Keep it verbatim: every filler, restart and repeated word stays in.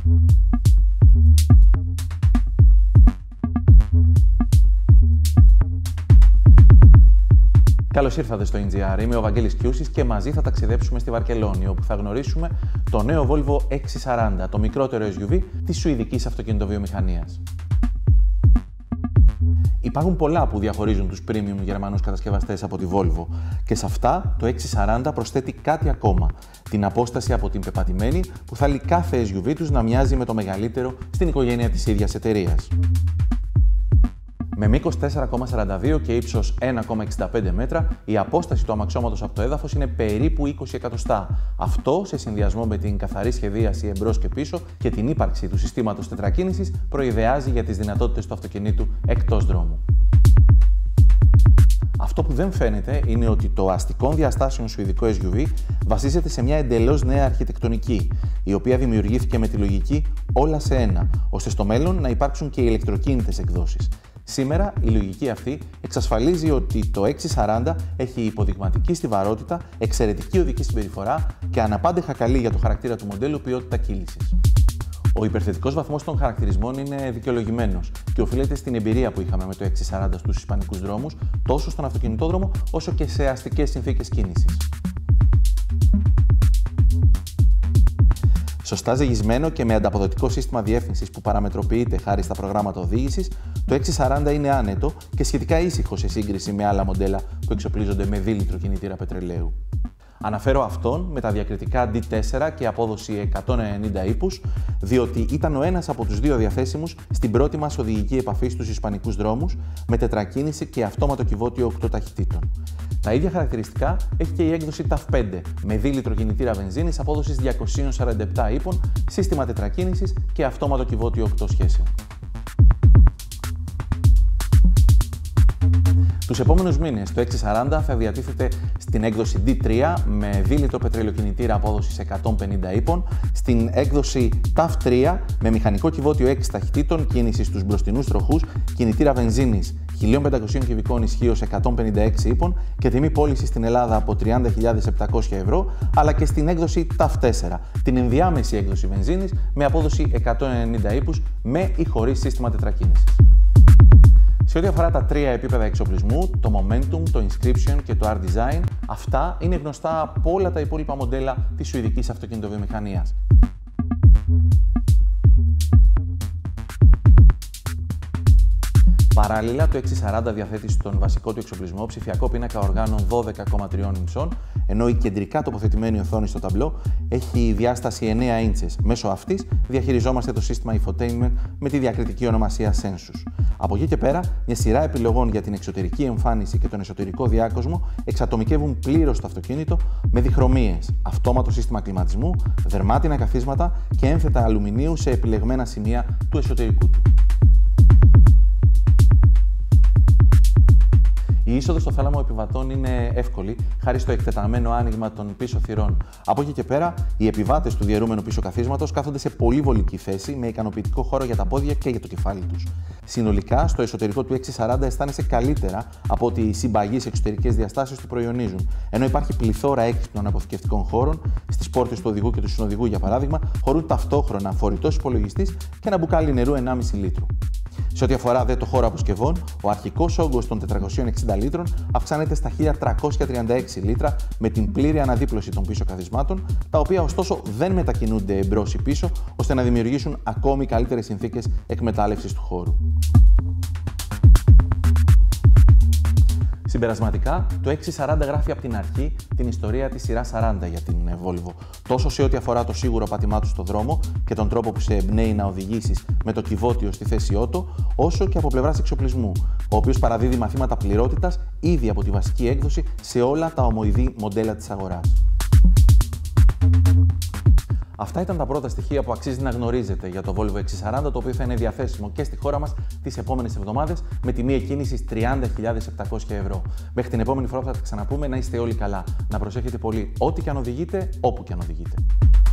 Καλώς ήρθατε στο ιν τζι αρ. Είμαι ο Βαγγέλης Κιούσης και μαζί θα ταξιδέψουμε στη Βαρκελόνη, όπου θα γνωρίσουμε το νέο Volvo εξ σαράντα, το μικρότερο ες γιου βι της σουηδικής αυτοκινητοβιομηχανίας. Υπάρχουν πολλά που διαχωρίζουν τους premium γερμανούς κατασκευαστές από τη Volvo και σε αυτά το εξ σαράντα προσθέτει κάτι ακόμα, την απόσταση από την πεπατημένη που θα θέλει κάθε ες γιου βι τους να μοιάζει με το μεγαλύτερο στην οικογένεια της ίδιας εταιρείας. Με μήκος τέσσερα κόμμα σαράντα δύο και ύψος ένα κόμμα εξήντα πέντε μέτρα, η απόσταση του αμαξώματος από το έδαφος είναι περίπου είκοσι εκατοστά. Αυτό, σε συνδυασμό με την καθαρή σχεδίαση εμπρός και πίσω και την ύπαρξη του συστήματος τετρακίνησης, προειδεάζει για τις δυνατότητες του αυτοκινήτου εκτός δρόμου. Αυτό που δεν φαίνεται είναι ότι το αστικών διαστάσεων σουηδικό ες γιου βι βασίζεται σε μια εντελώς νέα αρχιτεκτονική, η οποία δημιουργήθηκε με τη λογική όλα σε ένα, ώστε στο μέλλον να υπάρξουν και ηλεκτροκίνητες εκδόσεις. Σήμερα η λογική αυτή εξασφαλίζει ότι το εξ σαράντα έχει υποδειγματική στιβαρότητα, εξαιρετική οδική συμπεριφορά και αναπάντεχα καλή για το χαρακτήρα του μοντέλου ποιότητα κύλησης. Ο υπερθετικός βαθμός των χαρακτηρισμών είναι δικαιολογημένος και οφείλεται στην εμπειρία που είχαμε με το εξ σαράντα στους ισπανικούς δρόμους, τόσο στον αυτοκινητόδρομο όσο και σε αστικές συνθήκες κίνησης. Σωστά ζυγισμένο και με ανταποδοτικό σύστημα διεύθυνσης που παραμετροποιείται χάρη στα προγράμματα οδήγησης, το εξ σαράντα είναι άνετο και σχετικά ήσυχο σε σύγκριση με άλλα μοντέλα που εξοπλίζονται με δίλητρο κινητήρα πετρελαίου. Αναφέρω αυτόν με τα διακριτικά ντι τέσσερα και απόδοση εκατόν ενενήντα ύπους, διότι ήταν ο ένας από τους δύο διαθέσιμους στην πρώτη μας οδηγική επαφή στους ισπανικούς δρόμους, με τετρακίνηση και αυτόματο κυβότιο οκτώ ταχυτήτων. Τα ίδια χαρακτηριστικά έχει και η έκδοση ταφ πέντε, με δίλητρο κινητήρα βενζίνης απόδοσης διακόσια σαράντα επτά ύπων, σύστημα τετρακίνησης και αυτόματο κυβότιο οκτώ σχέσεων. Τους επόμενους μήνες το εξ σαράντα θα διατίθεται στην έκδοση ντι τρία με δίλητρο πετρελαιοκινητήρα απόδοσης εκατόν πενήντα ύπων, στην έκδοση ταφ τρία με μηχανικό κυβότιο έξι ταχυτήτων, κίνηση στους μπροστινούς τροχούς, κινητήρα βενζίνης χίλια πεντακόσια κυβικών ισχύως εκατόν πενήντα έξι ύπων και τιμή πώληση στην Ελλάδα από τριάντα χιλιάδες επτακόσια ευρώ, αλλά και στην έκδοση ταφ τέσσερα, την ενδιάμεση έκδοση βενζίνης με απόδοση εκατόν ενενήντα ύπους με ή χωρίς σύστημα τετρακίνησης. Σε ό,τι αφορά τα τρία επίπεδα εξοπλισμού, το Momentum, το Inscription και το R-Design, αυτά είναι γνωστά από όλα τα υπόλοιπα μοντέλα της σουηδικής αυτοκινητοβιομηχανίας. Παράλληλα, το εξ σαράντα διαθέτει στον βασικό του εξοπλισμό ψηφιακό πίνακα οργάνων δώδεκα κόμμα τρία ιντσών, ενώ η κεντρικά τοποθετημένη οθόνη στο ταμπλό έχει διάσταση εννέα ίντσες. Μέσω αυτής διαχειριζόμαστε το σύστημα infotainment με τη διακριτική ονομασία Sensus. Από εκεί και πέρα, μια σειρά επιλογών για την εξωτερική εμφάνιση και τον εσωτερικό διάκοσμο εξατομικεύουν πλήρως το αυτοκίνητο με διχρωμίες, αυτόματο σύστημα κλιματισμού, δερμάτινα καθίσματα και ένθετα αλουμινίου σε επιλεγμένα σημεία του εσωτερικού του. Η είσοδος στο θάλαμο επιβατών είναι εύκολη, χάρη στο εκτεταμένο άνοιγμα των πίσω θυρών. Από εκεί και πέρα, οι επιβάτες του διαιρούμενου πίσω καθίσματος κάθονται σε πολύ βολική θέση, με ικανοποιητικό χώρο για τα πόδια και για το κεφάλι τους. Συνολικά, στο εσωτερικό του εξ σαράντα αισθάνεσαι καλύτερα από ότι οι συμπαγείς εξωτερικές διαστάσεις του προϊονίζουν, ενώ υπάρχει πληθώρα έξυπνων αποθηκευτικών χώρων, στις πόρτες του οδηγού και του συνοδηγού για παράδειγμα, χωρούν ταυτόχρονα φορητός υπολογιστής και ένα μπουκάλι νερού ενάμιση λίτρου. Σε ό,τι αφορά δε το χώρο αποσκευών, ο αρχικός όγκος των τετρακοσίων εξήντα λίτρων αυξάνεται στα χίλια τριακόσια τριάντα έξι λίτρα με την πλήρη αναδίπλωση των πίσω καθισμάτων, τα οποία ωστόσο δεν μετακινούνται εμπρός ή πίσω, ώστε να δημιουργήσουν ακόμη καλύτερες συνθήκες εκμετάλλευσης του χώρου. Συμπερασματικά, το εξ σαράντα γράφει από την αρχή την ιστορία της σειράς σαράντα για την Volvo, τόσο σε ό,τι αφορά το σίγουρο πάτημά του στον δρόμο και τον τρόπο που σε εμπνέει να οδηγήσεις με το κυβότιο στη θέση ότο, όσο και από πλευράς εξοπλισμού, ο οποίος παραδίδει μαθήματα πληρότητας ήδη από τη βασική έκδοση σε όλα τα ομοειδή μοντέλα της αγοράς. Αυτά ήταν τα πρώτα στοιχεία που αξίζει να γνωρίζετε για το Volvo εξ σαράντα, το οποίο θα είναι διαθέσιμο και στη χώρα μας τις επόμενες εβδομάδες με τιμή εκκίνησης τριάντα χιλιάδες επτακόσια ευρώ. Μέχρι την επόμενη φορά που θα τα ξαναπούμε, να είστε όλοι καλά. Να προσέχετε πολύ ό,τι και αν οδηγείτε, όπου και αν οδηγείτε.